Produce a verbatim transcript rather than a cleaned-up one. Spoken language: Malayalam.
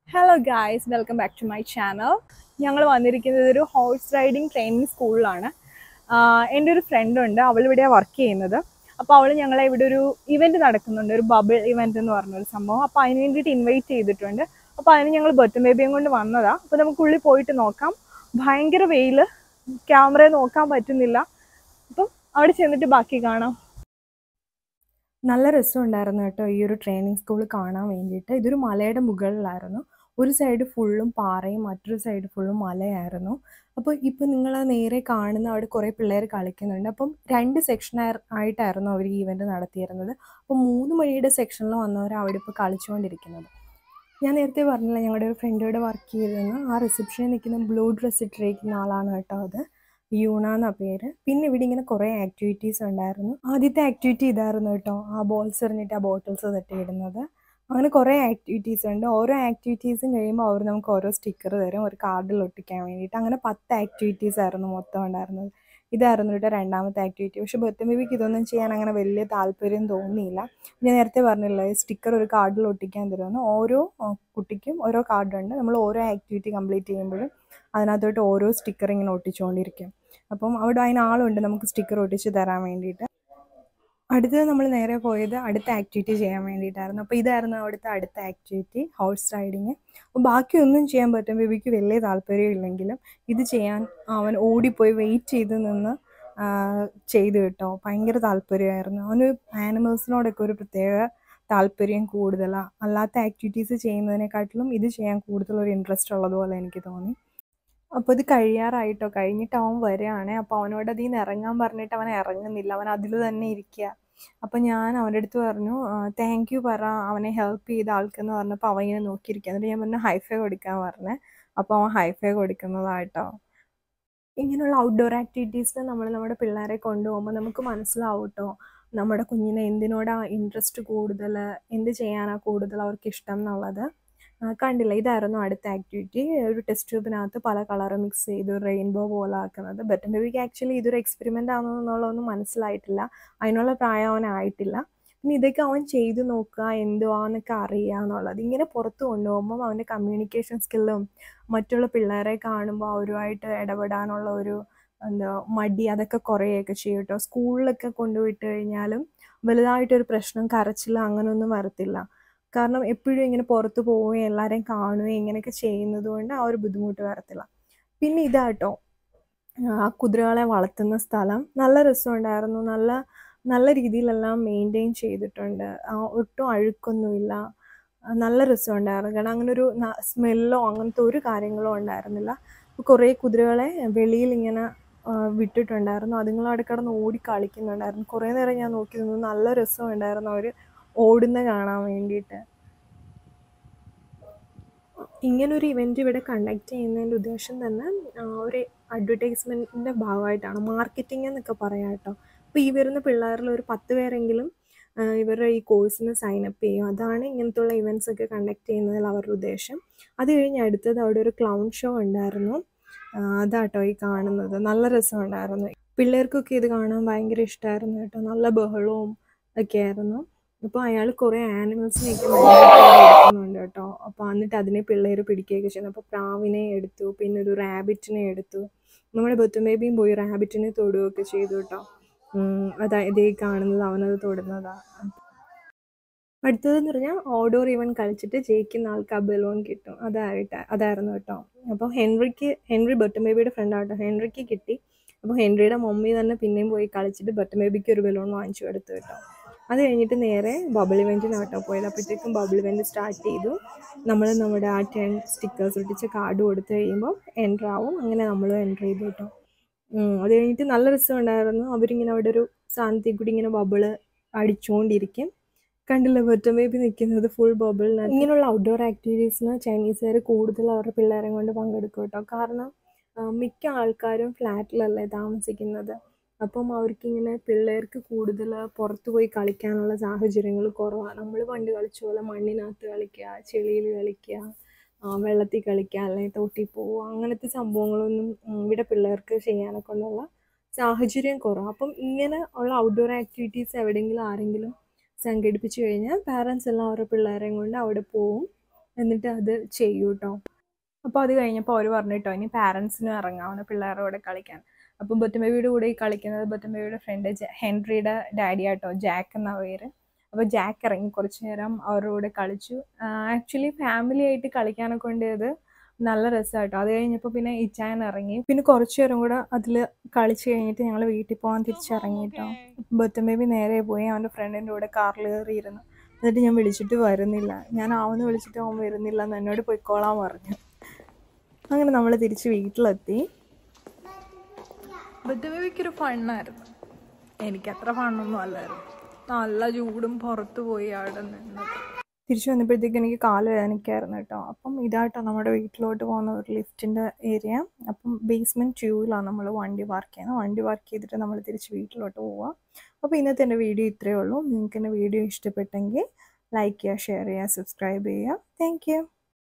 Hello guys, welcome back to my channel. ഞങ്ങൾ വന്നിരിക്കുന്നത് ഒരു ഹോഴ്സ് റൈഡിങ് ട്രെയിനിങ് സ്കൂളിലാണ്. എൻ്റെ ഒരു ഫ്രണ്ട് ഉണ്ട്, അവൾ ഇവിടെയാണ് വർക്ക് ചെയ്യുന്നത്. അപ്പോൾ അവൾ ഞങ്ങളെ ഇവിടെ ഒരു ഇവൻറ്റ് നടക്കുന്നുണ്ട്, ഒരു ബബിൾ ഇവൻറ്റ് എന്ന് പറഞ്ഞൊരു സംഭവം. അപ്പോൾ അതിന് വേണ്ടിയിട്ട് ഇൻവൈറ്റ് ചെയ്തിട്ടുണ്ട്. അപ്പോൾ അതിന് ഞങ്ങൾ ബർത്ത് ബേബിയും കൊണ്ട് വന്നതാണ്. അപ്പോൾ നമുക്ക് ഉള്ളിൽ പോയിട്ട് നോക്കാം. ഭയങ്കര വെയിൽ, ക്യാമറയെ നോക്കാൻ പറ്റുന്നില്ല. അപ്പം അവിടെ ചെന്നിട്ട് ബാക്കി കാണാം. നല്ല രസമുണ്ടായിരുന്നു കേട്ടോ ഈ ഒരു ട്രെയിനിങ് സ്കൂൾ കാണാൻ വേണ്ടിയിട്ട്. ഇതൊരു മലയുടെ മുകളിലായിരുന്നു. ഒരു സൈഡ് ഫുള്ളും പാറയും മറ്റൊരു സൈഡ് ഫുള്ളും മലയായിരുന്നു. അപ്പോൾ ഇപ്പോൾ നിങ്ങൾ നേരെ കാണുന്ന അവിടെ കുറേ പിള്ളേർ കളിക്കുന്നുണ്ട്. അപ്പം രണ്ട് സെക്ഷൻ ആയിട്ടായിരുന്നു അവർ ഈ ഇവൻറ്റ് നടത്തിയിരുന്നത്. അപ്പോൾ മൂന്ന് മണിയുടെ സെക്ഷനിൽ വന്നവർ അവിടെ ഇപ്പോൾ കളിച്ചുകൊണ്ടിരിക്കുന്നത്. ഞാൻ നേരത്തെ പറഞ്ഞില്ല, ഞങ്ങളുടെ ഒരു ഫ്രണ്ടോട് വർക്ക് ചെയ്തിരുന്നു. ആ റിസപ്ഷനിൽ നിൽക്കുന്ന ബ്ലൂ ഡ്രസ്സ് ഇട്ടിരിക്കുന്ന ആളാണ് കേട്ടോ അത്. യൂണ എന്നാ പേര്. പിന്നെ ഇവിടെ ഇങ്ങനെ കുറേ ആക്ടിവിറ്റീസ് ഉണ്ടായിരുന്നു. ആദ്യത്തെ ആക്ടിവിറ്റി ഇതായിരുന്നു കേട്ടോ, ആ ബോൾസ് എറിഞ്ഞിട്ട് ആ ബോട്ടിൽസ് തട്ടിയിടുന്നത്. അങ്ങനെ കുറേ ആക്ടിവിറ്റീസ് ഉണ്ട്. ഓരോ ആക്ടിവിറ്റീസും കഴിയുമ്പോൾ അവർ നമുക്ക് ഓരോ സ്റ്റിക്കർ തരും ഒരു കാർഡിൽ ഒട്ടിക്കാൻ വേണ്ടിയിട്ട്. അങ്ങനെ പത്ത് ആക്ടിവിറ്റീസ് ആയിരുന്നു മൊത്തം ഉണ്ടായിരുന്നത്. ഇതായിരുന്നു കേട്ടോ രണ്ടാമത്തെ ആക്ടിവിറ്റി. പക്ഷേ ബർത്ത് ബേബിക്ക് ഇതൊന്നും ചെയ്യാൻ അങ്ങനെ വലിയ താല്പര്യം തോന്നിയില്ല. ഞാൻ നേരത്തെ പറഞ്ഞില്ല, സ്റ്റിക്കർ ഒരു കാർഡിൽ ഒട്ടിക്കാൻ തരുമെന്ന്. ഓരോ കുട്ടിക്കും ഓരോ കാർഡുണ്ട്. നമ്മൾ ഓരോ ആക്ടിവിറ്റി കംപ്ലീറ്റ് ചെയ്യുമ്പോഴും അതിനകത്തോട്ട് ഓരോ സ്റ്റിക്കർ ഇങ്ങനെ ഒട്ടിച്ചുകൊണ്ടിരിക്കും. അപ്പം അവിടെ അതിനാളുണ്ട് നമുക്ക് സ്റ്റിക്കർ ഒട്ടിച്ച് തരാൻ വേണ്ടിയിട്ട്. അടുത്തത് നമ്മൾ നേരെ പോയത് അടുത്ത ആക്ടിവിറ്റി ചെയ്യാൻ വേണ്ടിയിട്ടായിരുന്നു. അപ്പോൾ ഇതായിരുന്നു അവിടുത്തെ അടുത്ത ആക്ടിവിറ്റി, ഹോഴ്സ് റൈഡിങ്. അപ്പോൾ ബാക്കിയൊന്നും ചെയ്യാൻ പറ്റും ബേബിക്ക് വലിയ താല്പര്യം ഇല്ലെങ്കിലും ഇത് ചെയ്യാൻ അവൻ ഓടിപ്പോയി വെയിറ്റ് ചെയ്ത് നിന്ന് ചെയ്ത് കേട്ടോ. ഭയങ്കര താല്പര്യമായിരുന്നു അവന്. ആനിമൽസിനോടൊക്കെ ഒരു പ്രത്യേക താല്പര്യം കൂടുതലാണ്. അല്ലാത്ത ആക്ടിവിറ്റീസ് ചെയ്യുന്നതിനെക്കാട്ടിലും ഇത് ചെയ്യാൻ കൂടുതലൊരു ഇൻട്രസ്റ്റ് ഉള്ളതുപോലെ എനിക്ക് തോന്നി. അപ്പോൾ ഇത് കഴിയാറായിട്ടോ, കഴിഞ്ഞിട്ട് അവൻ വരികയാണ്. അപ്പോൾ അവനോട് അതിൽ നിന്ന് ഇറങ്ങാൻ പറഞ്ഞിട്ട് അവൻ ഇറങ്ങുന്നില്ല, അവൻ അതിൽ തന്നെ ഇരിക്കുക. അപ്പോൾ ഞാൻ അവൻ്റെ അടുത്ത് പറഞ്ഞു താങ്ക് യു പറ അവനെ ഹെൽപ്പ് ചെയ്ത ആൾക്കെന്ന് പറഞ്ഞപ്പോൾ അവൻ ഇങ്ങനെ നോക്കിയിരിക്കുക. എന്നിട്ട് ഞാൻ പറഞ്ഞു ഹൈഫൈ കൊടുക്കാൻ പറഞ്ഞേ. അപ്പോൾ അവൻ ഹൈഫൈ കൊടുക്കുന്നതായിട്ടോ. ഇങ്ങനെയുള്ള ഔട്ട്ഡോർ ആക്ടിവിറ്റീസിന് നമ്മൾ നമ്മുടെ പിള്ളേരെ കൊണ്ടുപോകുമ്പോൾ നമുക്ക് മനസ്സിലാവും കേട്ടോ നമ്മുടെ കുഞ്ഞിനെ എന്തിനോടാണ് ഇൻട്രസ്റ്റ് കൂടുതൽ, എന്ത് ചെയ്യാനാണ് കൂടുതൽ അവർക്ക് ഇഷ്ടം എന്നുള്ളത്. കണ്ടില്ല, ഇതായിരുന്നു അടുത്ത ആക്ടിവിറ്റി. ഒരു ടെസ്റ്റ് ട്യൂബിനകത്ത് പല കളർ മിക്സ് ചെയ്ത് റെയിൻബോ പോലെ ആക്കുന്നത്. ബർത്ത് ബേബിക്ക് ആക്ച്വലി ഇതൊരു എക്സ്പെരിമെൻ്റ് ആണോ എന്നുള്ളതൊന്നും മനസ്സിലായിട്ടില്ല, അതിനുള്ള പ്രായം അവനായിട്ടില്ല. പിന്നെ ഇതൊക്കെ അവൻ ചെയ്തു നോക്കുക, എന്തുവാന്നൊക്കെ അറിയുക എന്നുള്ളത്. ഇങ്ങനെ പുറത്ത് കൊണ്ടുപോകുമ്പം അവൻ്റെ കമ്മ്യൂണിക്കേഷൻ സ്കില്ലും മറ്റുള്ള പിള്ളേരെ കാണുമ്പോൾ അവരുമായിട്ട് ഇടപെടാനുള്ള ഒരു എന്താ മടി അതൊക്കെ കുറേയൊക്കെ ചെയ്യും കേട്ടോ. സ്കൂളിലൊക്കെ കൊണ്ടുപോയിട്ട് കഴിഞ്ഞാലും വലുതായിട്ടൊരു പ്രശ്നം കരച്ചില്ല അങ്ങനെയൊന്നും വരത്തില്ല. കാരണം എപ്പോഴും ഇങ്ങനെ പുറത്ത് പോവുകയും എല്ലാവരെയും കാണുകയും ഇങ്ങനെയൊക്കെ ചെയ്യുന്നത് കൊണ്ട് ആ ഒരു ബുദ്ധിമുട്ട് വരത്തില്ല. പിന്നെ ഇതാട്ടോ ആ കുതിരകളെ വളർത്തുന്ന സ്ഥലം. നല്ല രസമുണ്ടായിരുന്നു. നല്ല നല്ല രീതിയിലെല്ലാം മെയിൻറ്റെയിൻ ചെയ്തിട്ടുണ്ട്. ഒട്ടും അഴുക്കൊന്നുമില്ല. നല്ല രസമുണ്ടായിരുന്നു. കാരണം അങ്ങനെ ഒരു സ്മെല്ലോ അങ്ങനത്തെ ഒരു കാര്യങ്ങളോ ഉണ്ടായിരുന്നില്ല. കുറേ കുതിരകളെ വെളിയിൽ ഇങ്ങനെ വിട്ടിട്ടുണ്ടായിരുന്നു. അതുങ്ങൾ അവിടെ കിടന്ന് ഓടി കളിക്കുന്നുണ്ടായിരുന്നു. കുറേ നേരം ഞാൻ നോക്കി നിന്നു. നല്ല രസമുണ്ടായിരുന്നു അവർ ഓടുന്ന കാണാൻ വേണ്ടിയിട്ട്. ഇങ്ങനൊരു ഇവൻറ്റ് ഇവിടെ കണ്ടക്ട് ചെയ്യുന്നതിൻ്റെ ഉദ്ദേശം തന്നെ ഒരു അഡ്വർടൈസ്മെൻറ്റിൻ്റെ ഭാഗമായിട്ടാണ്, മാർക്കറ്റിംഗ് എന്നൊക്കെ പറയാം കേട്ടോ. അപ്പോൾ ഈ വരുന്ന പിള്ളേരിൽ ഒരു പത്ത് പേരെങ്കിലും ഇവരുടെ ഈ കോഴ്സിന് സൈനപ്പ് ചെയ്യും. അതാണ് ഇങ്ങനത്തുള്ള ഇവൻറ്റ്സ് ഒക്കെ കണ്ടക്ട് ചെയ്യുന്നതിൽ അവരുടെ ഉദ്ദേശം. അത് കഴിഞ്ഞ് അടുത്തത് അവിടെ ഒരു ക്ലൗൺ ഷോ ഉണ്ടായിരുന്നു. അതാട്ടോ ഈ കാണുന്നത്. നല്ല രസമുണ്ടായിരുന്നു. പിള്ളേർക്കൊക്കെ ഇത് കാണാൻ ഭയങ്കര ഇഷ്ടമായിരുന്നു കേട്ടോ. നല്ല ബഹളവും ഒക്കെ ആയിരുന്നു. അപ്പോൾ അയാൾ കുറേ ആനിമൽസിനെയൊക്കെ എടുക്കുന്നുണ്ട് കേട്ടോ. അപ്പോൾ എന്നിട്ട് അതിനെ പിള്ളേർ പിടിക്കുകയൊക്കെ ചെയ്യുന്നു. അപ്പോൾ പ്രാവിനെ എടുത്തു, പിന്നെ ഒരു റാബിറ്റിനെ എടുത്തു. നമ്മുടെ ബർത്ത് ബേബിയും പോയി റാബിറ്റിനെ തൊടുകയൊക്കെ ചെയ്തു കേട്ടോ. അതാ ഇതേ കാണുന്നത്, അവനത് തൊടുന്നതാണ്. അടുത്തതെന്ന് പറഞ്ഞാൽ ഔട്ട്ഡോർ ഇവൻ കളിച്ചിട്ട് ജയിക്കുന്ന ആൾക്ക് ആ ബലൂൺ കിട്ടും. അതായിട്ട് അതായിരുന്നു കേട്ടോ. അപ്പോൾ ഹെൻറിക്ക് ഹെൻറി ബർത്ത് ബേബിയുടെ ഫ്രണ്ടാട്ടോ, ഹെൻറിക്ക് കിട്ടി. അപ്പോൾ ഹെൻറിയുടെ മമ്മി തന്നെ പിന്നെയും പോയി കളിച്ചിട്ട് ബർത്ത് ബേബിക്ക് ഒരു ബലൂൺ വാങ്ങിച്ചു കൊടുത്തു കേട്ടോ. അത് കഴിഞ്ഞിട്ട് നേരെ ബബിൾ ഇവൻറ്റിനാട്ടോ പോയത്. അപ്പോഴത്തേക്കും ബബിൾ ഇവൻറ്റ് സ്റ്റാർട്ട് ചെയ്തു. നമ്മൾ നമ്മുടെ ആ ടെൻ സ്റ്റിക്കേഴ്സ് ഒട്ടിച്ച് കാർഡ് കൊടുത്തു കഴിയുമ്പോൾ എൻ്റർ ആവും. അങ്ങനെ നമ്മളും എൻ്റർ ചെയ്തു കേട്ടോ. അത് കഴിഞ്ഞിട്ട് നല്ല രസമുണ്ടായിരുന്നു. അവരിങ്ങനെ അവിടെ ഒരു സാധനത്തിൽ കൂടി ഇങ്ങനെ ബബിള് അടിച്ചുകൊണ്ടിരിക്കും. കണ്ടില്ല ബർത്ത് ബേബി നിൽക്കുന്നത് ഫുൾ ബബിളിനകത്ത്. ഇങ്ങനെയുള്ള ഔട്ട്ഡോർ ആക്ടിവിറ്റീസിന് ചൈനീസുകാർ കൂടുതൽ അവരുടെ പിള്ളേരെ കൊണ്ട് പങ്കെടുക്കും കേട്ടോ. കാരണം മിക്ക ആൾക്കാരും ഫ്ലാറ്റിലല്ലേ താമസിക്കുന്നത്. അപ്പം അവർക്കിങ്ങനെ പിള്ളേർക്ക് കൂടുതൽ പുറത്ത് പോയി കളിക്കാനുള്ള സാഹചര്യങ്ങൾ കുറവാണ്. നമ്മൾ പണ്ട് കളിച്ച പോലെ മണ്ണിനകത്ത് കളിക്കുക, ചെളിയിൽ കളിക്കുക, വെള്ളത്തിൽ കളിക്കുക, അല്ലെങ്കിൽ തോട്ടിൽ പോവുക, അങ്ങനത്തെ സംഭവങ്ങളൊന്നും ഇവിടെ പിള്ളേർക്ക് ചെയ്യാനൊക്കെ ഉള്ള സാഹചര്യം കുറവാണ്. അപ്പം ഇങ്ങനെ ഉള്ള ഔട്ട്ഡോർ ആക്ടിവിറ്റീസ് എവിടെയെങ്കിലും ആരെങ്കിലും സംഘടിപ്പിച്ചു കഴിഞ്ഞാൽ പാരൻസ് എല്ലാം അവരുടെ പിള്ളേരെയും കൊണ്ട് അവിടെ പോവും. എന്നിട്ട് അത് ചെയ്യൂ കേട്ടോ. അപ്പോൾ അത് കഴിഞ്ഞപ്പോൾ അവർ പറഞ്ഞു കേട്ടോ ഇനി പാരൻസിനും ഇറങ്ങാവുന്ന പിള്ളേരുടെ കൂടെ കളിക്കാൻ. അപ്പം ബത്തും ബേബിയുടെ കൂടെ ഈ കളിക്കുന്നത് ബത്തും ബേബിയുടെ ഫ്രണ്ട് ഹെൻറിയുടെ ഡാഡി ആട്ടോ, ജാക്ക് എന്ന പേര്. അപ്പോൾ ജാക്ക് ഇറങ്ങി കുറച്ച് നേരം അവരുടെ കൂടെ കളിച്ചു. ആക്ച്വലി ഫാമിലി ആയിട്ട് കളിക്കാനൊക്കെ വേണ്ടിയത് നല്ല രസമായിട്ടോ. അത് കഴിഞ്ഞപ്പോൾ പിന്നെ ഇച്ചായൻ ഇറങ്ങി. പിന്നെ കുറച്ച് നേരം കൂടെ അതിൽ കളിച്ച് കഴിഞ്ഞിട്ട് ഞങ്ങൾ വീട്ടിൽ പോകാൻ തിരിച്ചിറങ്ങിയിട്ടോ. ബത്തും ബേബി നേരെ പോയി അവൻ്റെ ഫ്രണ്ടിൻ്റെ കൂടെ കാറിൽ കയറിയിരുന്നു. എന്നിട്ട് ഞാൻ വിളിച്ചിട്ട് വരുന്നില്ല, ഞാൻ ആവുന്ന വിളിച്ചിട്ട് അവൻ വരുന്നില്ല എന്ന് എന്നോട് പോയിക്കോളാൻ പറഞ്ഞു. അങ്ങനെ നമ്മൾ തിരിച്ച് വീട്ടിലെത്തി. ബത്തും ബേബിക്കൊരു ഫണ്ണായിരുന്നു, എനിക്കത്ര ഫണ്ണൊന്നും അല്ലായിരുന്നു. നല്ല ചൂടും പുറത്ത് പോയി അവിടെ നിന്ന് തിരിച്ചു വന്നപ്പോഴത്തേക്ക് എനിക്ക് കാല് വേദനിക്കായിരുന്നു കേട്ടോ. അപ്പം ഇതായിട്ടോ നമ്മുടെ വീട്ടിലോട്ട് പോകുന്ന ഒരു ലിഫ്റ്റിൻ്റെ ഏരിയ. അപ്പം ബേസ്മെൻറ്റ് ട്യൂവിലാണ് നമ്മൾ വണ്ടി പാർക്ക് ചെയ്യുന്നത്. വണ്ടി പാർക്ക് ചെയ്തിട്ട് നമ്മൾ തിരിച്ച് വീട്ടിലോട്ട് പോവുക. അപ്പോൾ ഇന്നത്തെ എൻ്റെ വീഡിയോ ഇത്രയേ ഉള്ളൂ. നിങ്ങൾക്ക് എൻ്റെ വീഡിയോ ഇഷ്ടപ്പെട്ടെങ്കിൽ ലൈക്ക് ചെയ്യുക, ഷെയർ ചെയ്യുക, സബ്സ്ക്രൈബ് ചെയ്യുക. Thank U.